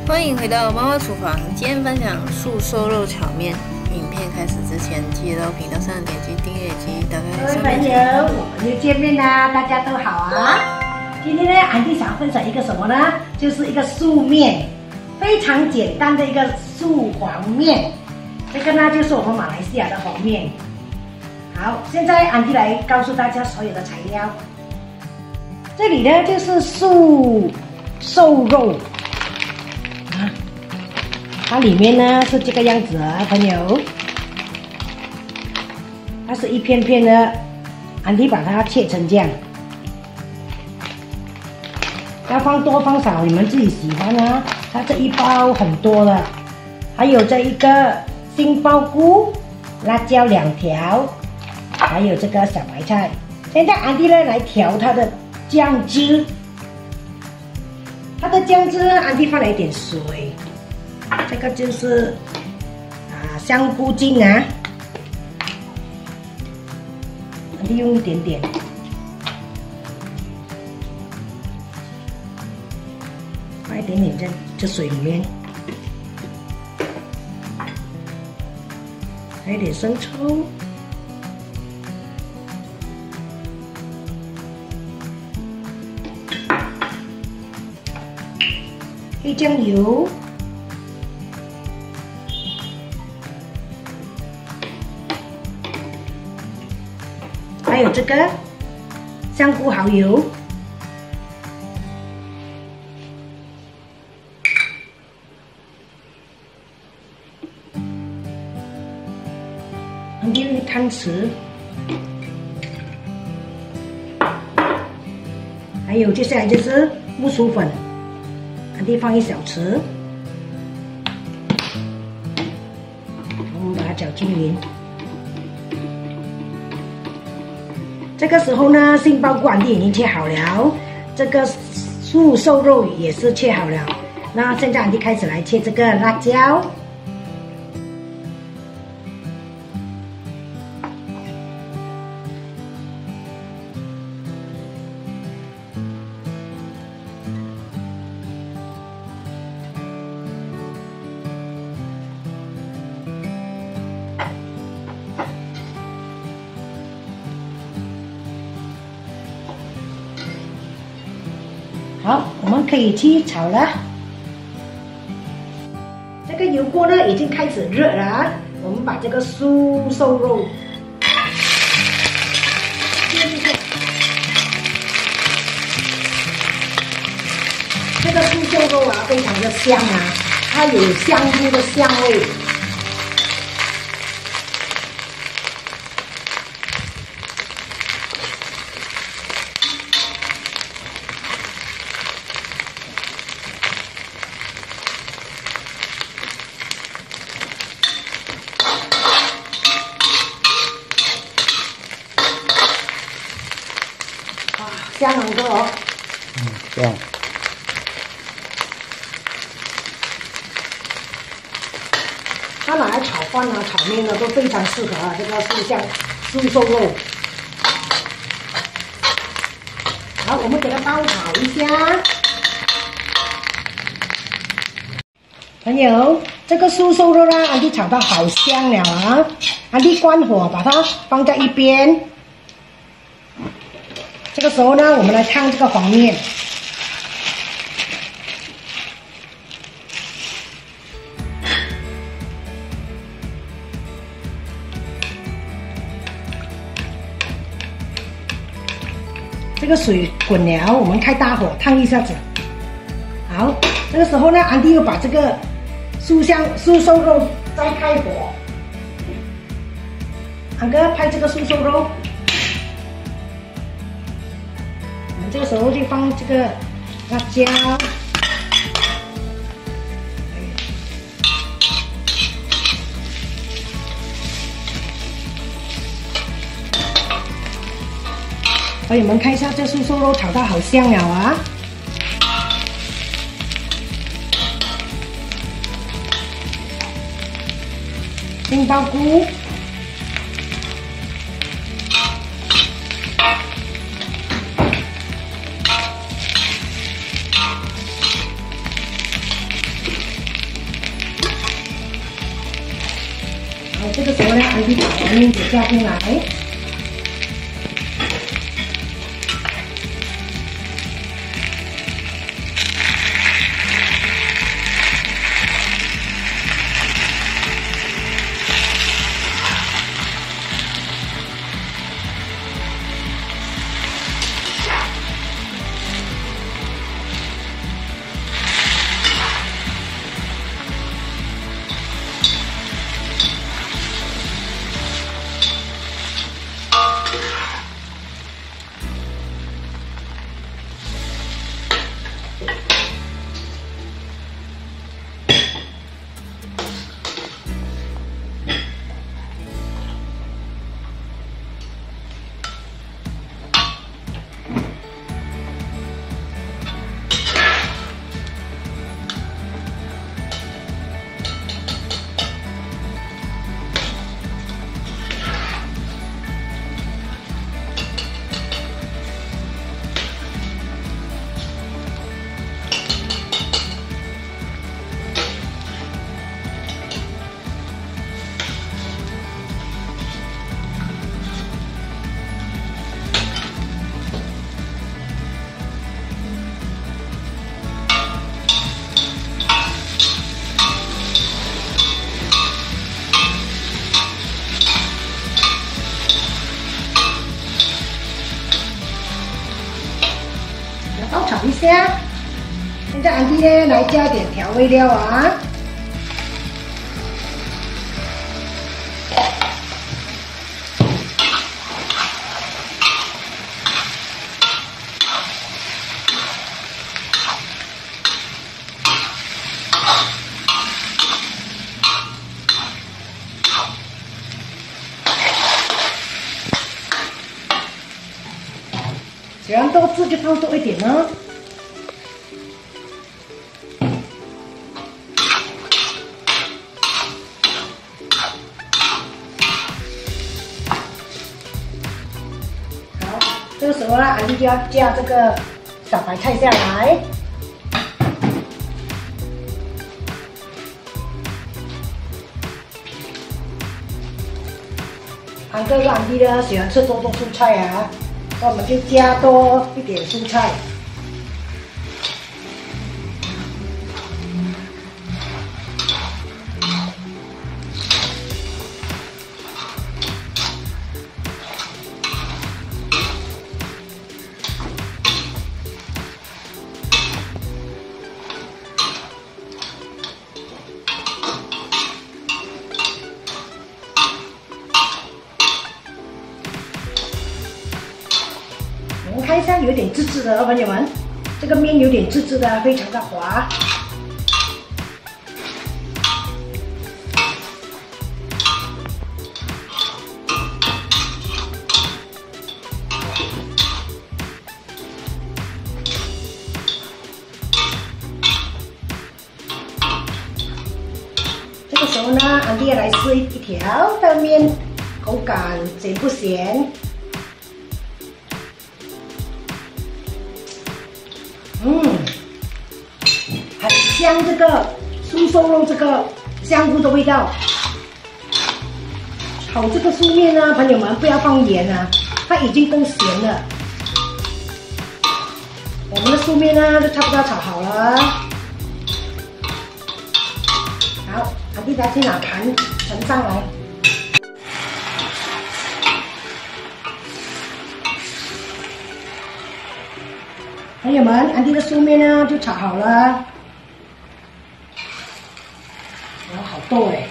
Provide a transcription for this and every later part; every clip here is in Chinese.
欢迎回到妈妈厨房，今天分享素瘦肉炒面。影片开始之前，记得到频道上点击订阅及打开各位朋友，我们又见面啦，大家都好啊。今天呢，安迪想分享一个什么呢？就是一个素面，非常简单的一个素黄面。这个呢，就是我们马来西亚的黄面。好，现在安迪来告诉大家所有的材料。这里呢，就是素瘦肉啊，它里面呢是这个样子啊，朋友。它是一片片的，安迪把它切成这样。要放多放少，你们自己喜欢啊。它这一包很多了，还有这一个杏鲍菇、辣椒2条，还有这个小白菜。现在安迪呢来调它的酱汁，它的酱汁安迪放了一点水，这个就是香菇精啊，安迪用一点点。放一点点在这水里面，还有点生抽，黑酱油，还有这个香菇蚝油。安迪用汤匙，还有接下来就是木薯粉，安迪放1小匙，我们把它搅均匀。这个时候呢，杏鲍菇安迪已经切好了，这个素瘦肉也是切好了。那现在安迪开始来切这个辣椒。好，我们可以去炒了。这个油锅呢已经开始热了，我们把这个素瘦肉切一下。这个素瘦肉啊，非常的香啊，它有香菇的香味。香很多哦。香。它拿来炒饭啊、炒面呢都非常适合啊。这个素瘦肉。好，我们给它爆炒一下。朋友，这个素瘦肉呢，安迪炒到好香了啊！安迪关火，把它放在一边。这个时候呢，我们来烫这个黄面。这个水滚了，我们开大火烫一下子。好，这个时候呢，安迪又把这个素瘦肉再开火。安哥拍这个素瘦肉。这个时候就放这个辣椒，朋友们看一下，这素瘦肉炒到好香了啊！杏鲍菇。 这个时候呢，安迪把黄面子加进来。炒一下，现在安迪呢来加点调味料啊。喜欢多吃就放多一点哦。好，这个时候呢，安迪就要加这个小白菜下来。安迪呢喜欢吃多蔬菜啊。那我们就加多一点蔬菜，我们看一下，有点滋滋的哦，朋友们，这个面有点滋滋的，非常的滑。这个时候呢，安迪来试一条的面，口感咸不咸？很香，这个素瘦肉这个香菇的味道。炒这个素面呢，朋友们不要放盐啊，它已经够咸了。我们的素面呢就差不多炒好了。好，安迪再去拿盘盛上来。朋友们，安迪的素面呢就炒好了，哇，好多哎！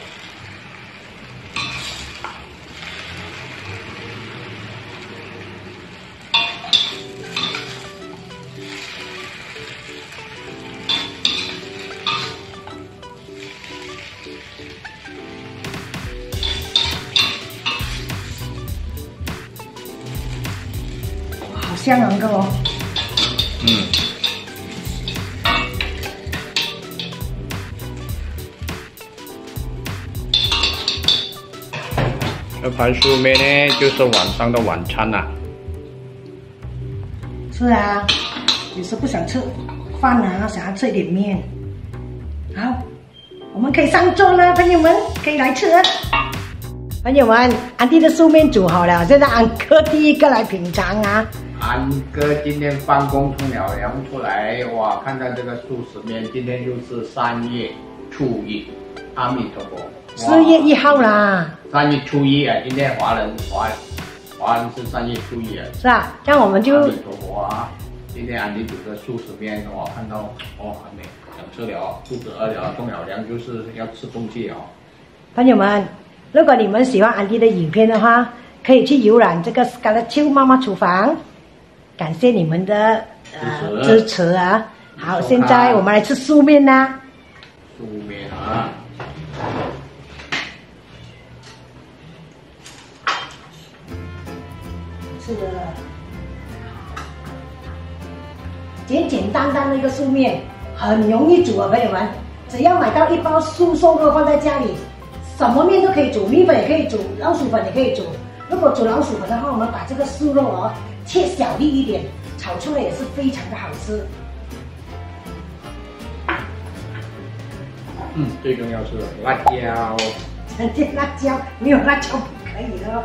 哇，好香啊，哥哦！ 这盘素面呢，就是晚上的晚餐啦。 是啊，有时不想吃饭啊，想要吃一点面。好，我们可以上桌了，朋友们可以来吃了。 朋友们，安迪的素面煮好了，现在安哥第一个来品尝啊。 安哥今天放工冲了凉出来，哇，看看这个素食面，今天就是3月初一，阿弥陀佛。 4月1号啦。 3月初一啊，今天华人是3月初一啊。 是啊，这样我们就。 阿弥陀佛啊！今天安迪煮的素食面，我看到很美，想吃了，肚子饿了，冲了凉就是要吃东西哦。 朋友们，如果你们喜欢安迪的影片的话，可以去浏览这个 Scarlet Chew 妈妈厨房，感谢你们的支持啊！好，现在我们来吃素面啦。 素面啊！ 是的，简简单单的一个素面，很容易煮啊，朋友们，只要买到一包素瘦肉放在家里，什么面都可以煮，米粉也可以煮，老鼠粉也可以煮。如果煮老鼠粉的话，我们把这个素肉切小粒一点，炒出来也是非常的好吃。 最重要是辣椒。 这辣椒没有辣椒不可以的哦。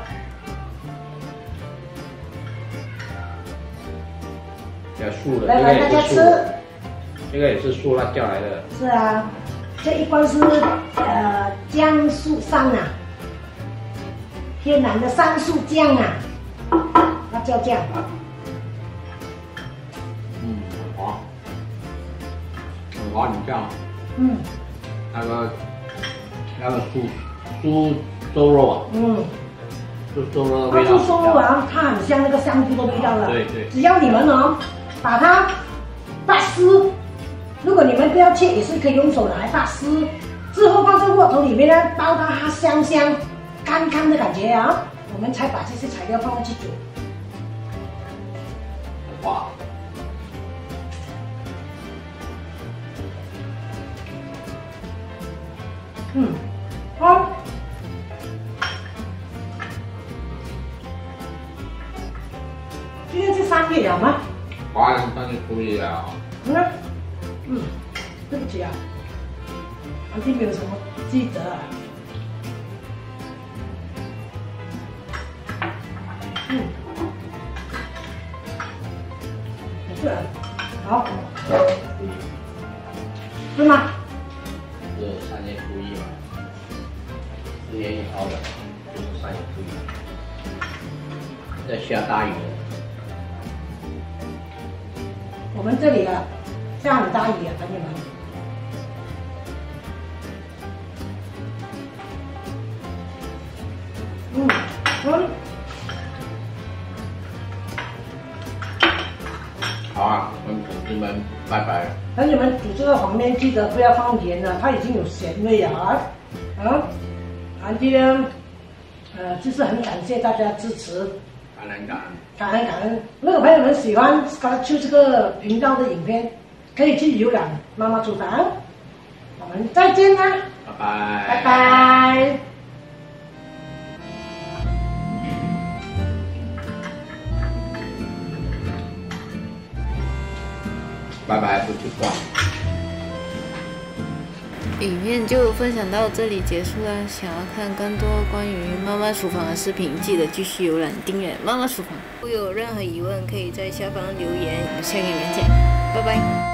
素的， 来大家吃。 这个也是素辣椒来的。 是啊，这一罐是姜素上啊，天然的桑树酱啊，辣椒酱。 很滑，你像。那个素瘦肉啊。素瘦肉的味道。 素瘦肉啊，它很像那个香菇的味道了。 对。 只要你们把它拔丝，如果你们不要切，也是可以用手来拔丝，之后放在锅头里面呢，煲到它香香、干干的感觉啊，我们才把这些材料放进去煮。 哇！ 今天是3月了吗？ 华人3月初一了。 对不起啊，安迪没有什么记得啊。不是，好，是吗？ 是3月初一嘛，4月1号的，就是3月初一。在下大雨。 我们这里下很大雨啊，朋友们。 好啊，我们同志们，拜拜。 朋友们，煮这个黄面记得不要放盐了，它已经有咸味了安迪呢，就是很感谢大家支持，感恩。如果朋友们喜欢 Scarlet Chew 这个频道的影片，可以去浏览妈妈厨房。我们再见啦， 拜拜， 拜拜。 拜拜，不去逛。 影片就分享到这里结束啦。想要看更多关于妈妈厨房的视频，记得继续浏览订阅妈妈厨房。如果有任何疑问，可以在下方留言。我们下个影片见，拜拜。